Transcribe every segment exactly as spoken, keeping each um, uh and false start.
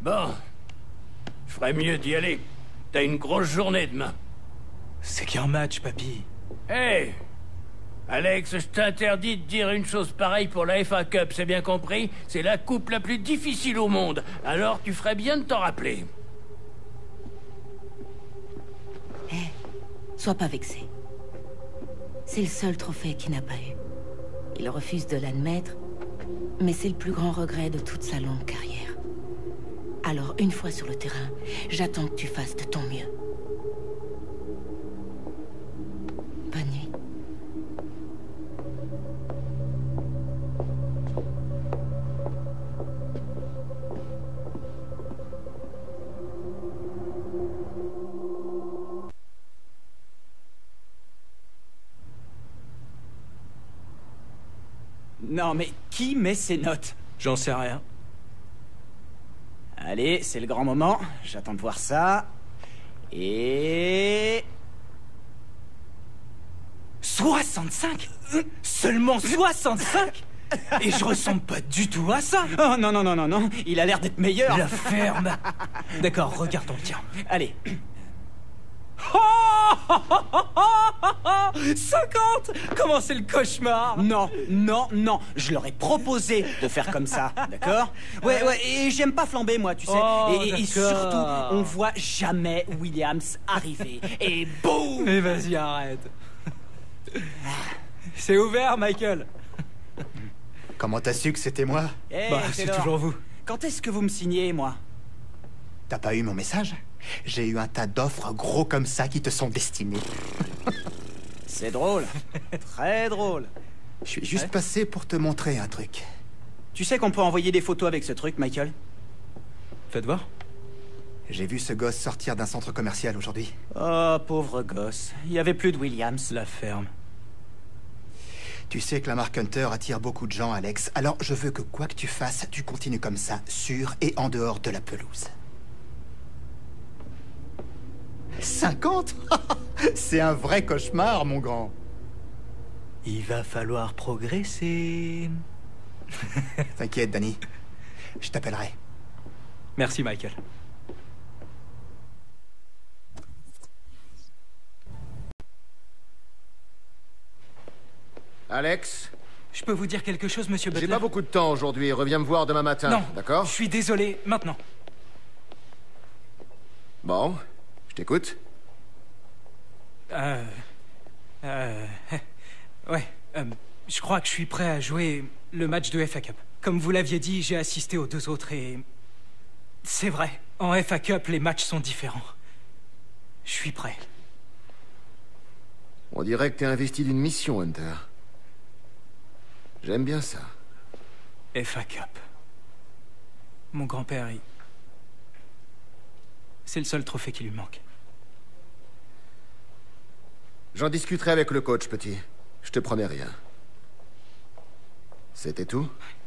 Bon. Je ferais mieux d'y aller. T'as une grosse journée demain. C'est qu'un match, papy. Hé hey Alex, je t'interdis de dire une chose pareille pour la F A Cup, c'est bien compris? C'est la coupe la plus difficile au monde. Alors tu ferais bien de t'en rappeler. Hé, hey, sois pas vexé. C'est le seul trophée qu'il n'a pas eu. Il refuse de l'admettre, mais c'est le plus grand regret de toute sa longue carrière. Alors, une fois sur le terrain, j'attends que tu fasses de ton mieux. Bonne nuit. Non, mais qui met ses notes? J'en sais rien. Allez, c'est le grand moment. J'attends de voir ça. Et... soixante-cinq? Seulement soixante-cinq? Et je ressemble pas du tout à ça. Oh non, non, non, non, non. Il a l'air d'être meilleur. La ferme. D'accord, regardons le tien. Allez. cinquante! Comment c'est le cauchemar? Non, non, non. Je leur ai proposé de faire comme ça, d'accord? Ouais, ouais, et j'aime pas flamber, moi, tu sais. Oh, et, et surtout, on voit jamais Williams arriver. Et boum! Mais vas-y, arrête. C'est ouvert, Michael. Comment t'as su que c'était moi? Hey, Bah, c'est toujours vous. Quand est-ce que vous me signez, moi? T'as pas eu mon message? J'ai eu un tas d'offres gros comme ça qui te sont destinées. C'est drôle. Très drôle. Je suis juste ouais. passé pour te montrer un truc. Tu sais qu'on peut envoyer des photos avec ce truc, Michael? Faites voir. J'ai vu ce gosse sortir d'un centre commercial aujourd'hui. Oh, pauvre gosse. Il y avait plus de Williams. La ferme. Tu sais que la marque Hunter attire beaucoup de gens, Alex. Alors je veux que quoi que tu fasses, tu continues comme ça, sur et en dehors de la pelouse. cinquante? C'est un vrai cauchemar, mon grand. Il va falloir progresser. T'inquiète, Danny. Je t'appellerai. Merci, Michael. Alex? Je peux vous dire quelque chose, monsieur Butler? J'ai pas beaucoup de temps aujourd'hui. Reviens me voir demain matin. Non, d'accord? Je suis désolé, maintenant. Bon, je t'écoute. Euh... Euh... Ouais, euh, je crois que je suis prêt à jouer le match de F A Cup. Comme vous l'aviez dit, j'ai assisté aux deux autres et... C'est vrai, en F A Cup, les matchs sont différents. Je suis prêt. On dirait que t'es investi d'une mission, Hunter. J'aime bien ça. F A Cup. Mon grand-père, il... C'est le seul trophée qui lui manque. J'en discuterai avec le coach, petit. Je te promets rien. C'était tout?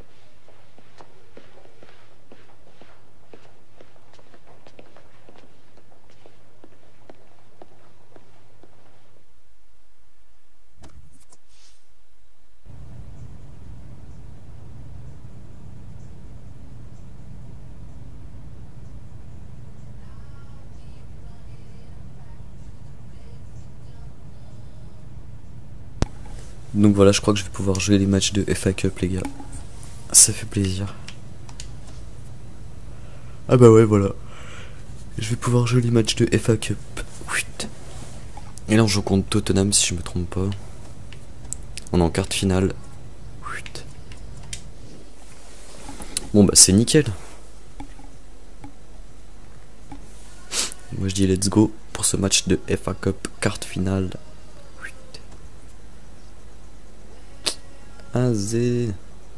Donc voilà, je crois que je vais pouvoir jouer les matchs de F A Cup, les gars. Ça fait plaisir. Ah bah ouais, voilà. Je vais pouvoir jouer les matchs de F A Cup. Chut. Et là, on joue contre Tottenham, si je me trompe pas. On est en quart de finale. Chut. Bon bah c'est nickel. Moi je dis let's go pour ce match de F A Cup quart de finale. Vas-y,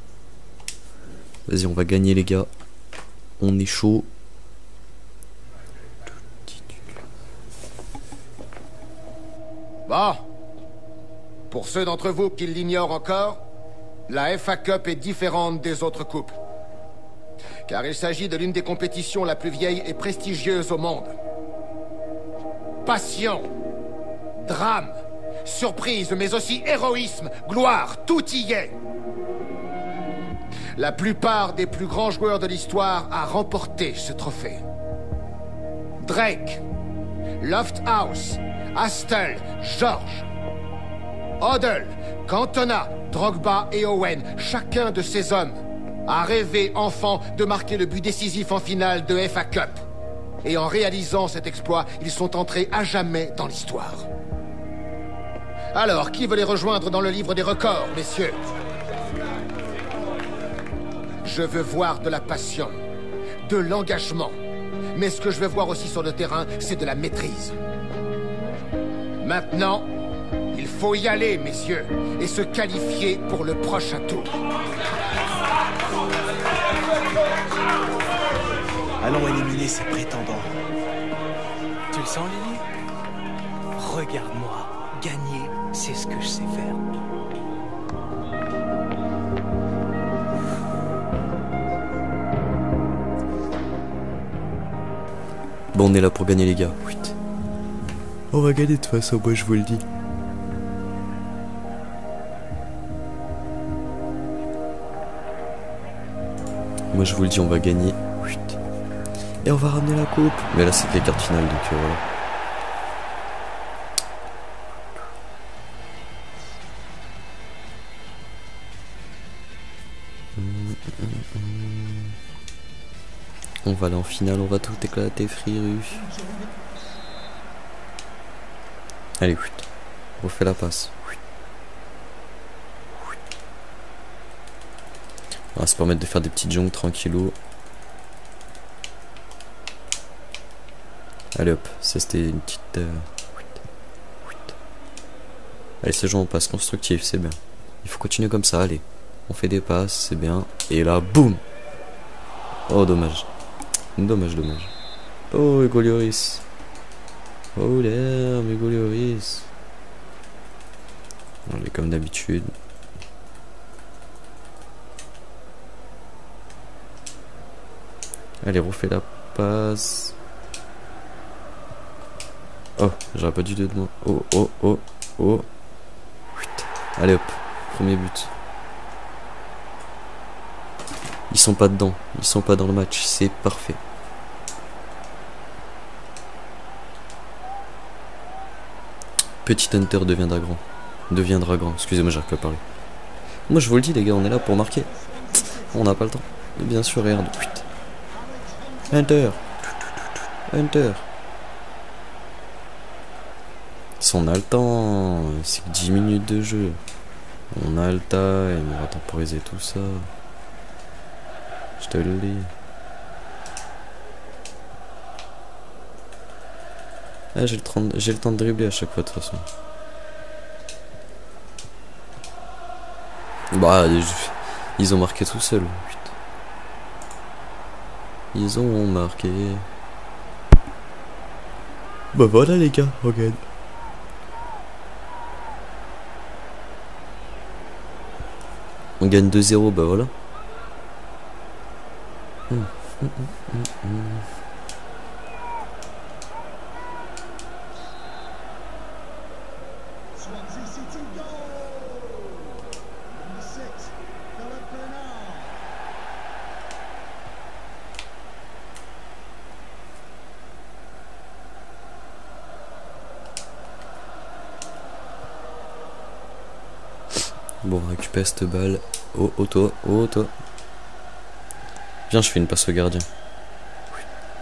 on va gagner les gars. On est chaud. Bon. Pour ceux d'entre vous qui l'ignorent encore, la F A Cup est différente des autres coupes. Car il s'agit de l'une des compétitions la plus vieille et prestigieuse au monde. Passion, drame, surprise, mais aussi héroïsme, gloire, tout y est. la plupart des plus grands joueurs de l'histoire a remporté ce trophée. Drake, Lofthouse, Astle, George, Hoddle, Cantona, Drogba et Owen, chacun de ces hommes a rêvé enfant de marquer le but décisif en finale de F A Cup. Et en réalisant cet exploit, ils sont entrés à jamais dans l'histoire. Alors, qui veut les rejoindre dans le livre des records, messieurs? Je veux voir de la passion, de l'engagement. Mais ce que je veux voir aussi sur le terrain, c'est de la maîtrise. Maintenant, il faut y aller, messieurs, et se qualifier pour le prochain tour. Allons éliminer ces prétendants. Tu le sens, Lily? Regarde-moi. Gagner, c'est ce que je sais faire. Bon, on est là pour gagner, les gars. Oui. On va gagner de toute façon, moi je vous le dis. Moi je vous le dis, on va gagner. Oui. Et on va ramener la coupe. Mais là, c'est que les cartes finales, donc euh, voilà. On va aller en finale, on va tout éclater, Friru. Allez, oui. On fait la passe. Oui. Oui. On va se permettre de faire des petites jongles tranquillou. Allez hop, ça c'était une petite... Euh... Oui. Oui. Allez, ces gens on passe constructif, c'est bien. Il faut continuer comme ça, allez. On fait des passes, c'est bien. Et là, boum. Oh, dommage. Dommage, dommage. Oh, Hugo Lloris. Oh, l'herbe, Hugo Lloris. On est comme d'habitude. Allez, refais la passe. Oh, j'aurais pas dû de moi. Oh, oh, oh, oh. Allez hop, premier but. Ils sont pas dedans, ils sont pas dans le match, c'est parfait. Petit Hunter deviendra grand. Deviendra grand, excusez-moi, j'arrive pas à parler. Moi je vous le dis les gars, on est là pour marquer. On n'a pas le temps. Et bien sûr, regarde. Hunter. Hunter. Si on a le temps, c'est que dix minutes de jeu. On a le time, on va temporiser tout ça. Je te le dis. Ah, j'ai le, j'ai le temps de dribbler à chaque fois de toute façon. Bah, ils ont marqué tout seuls. Putain. Ils ont marqué. Bah voilà les gars, regarde. On gagne deux zéro, bah voilà. Hum, hum, hum, hum. Bon, on récupère cette balle. Oh, oh, toi, oh, toi. Viens, je fais une passe au gardien. Oui.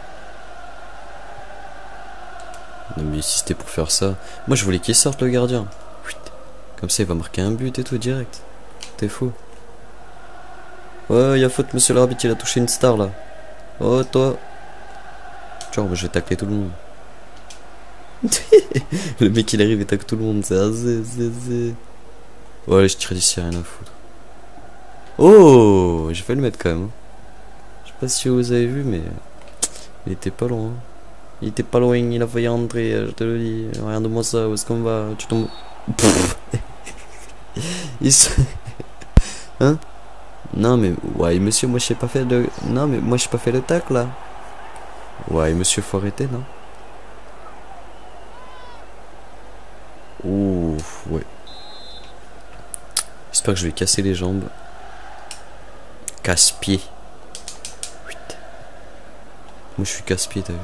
Non, mais si c'était pour faire ça. Moi, je voulais qu'il sorte le gardien. Oui. Comme ça, il va marquer un but et tout direct. T'es fou. Ouais, y a faute, monsieur l'arbitre, il a touché une star là. Oh, toi. Genre, je vais tacler tout le monde. Le mec, il arrive et tacle tout le monde. C'est azé, zé, zé. Oh, allez, je tire d'ici, rien à foutre. Oh, j'ai failli le mettre quand même. Je sais pas si vous avez vu, mais il était pas loin. Il était pas loin, il a failli entrer, je te le dis. Regarde-moi ça, où est-ce qu'on va? Tu tombes. Il se... Hein? Non, mais ouais, monsieur, moi, je sais pas fait le. Non, mais moi, j'ai pas fait le tac là. Ouais, monsieur, faut arrêter, non? Ouf, ouais. J'espère que je vais casser les jambes. casse-pied. Moi je suis casse-pied, t'as vu?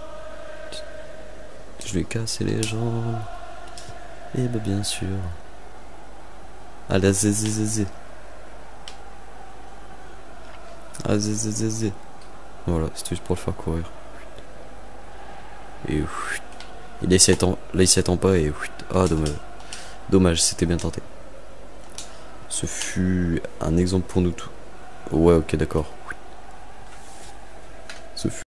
Je vais casser les jambes. Et bah bien sûr. Allez, zé zé zé zé. Ah zé zé zé zé. Voilà, c'était juste pour le faire courir. Et il s'étend, là il s'étend pas et ah dommage. Dommage, c'était bien tenté. Ce fut un exemple pour nous tous. Ouais, ok, d'accord. Ce fut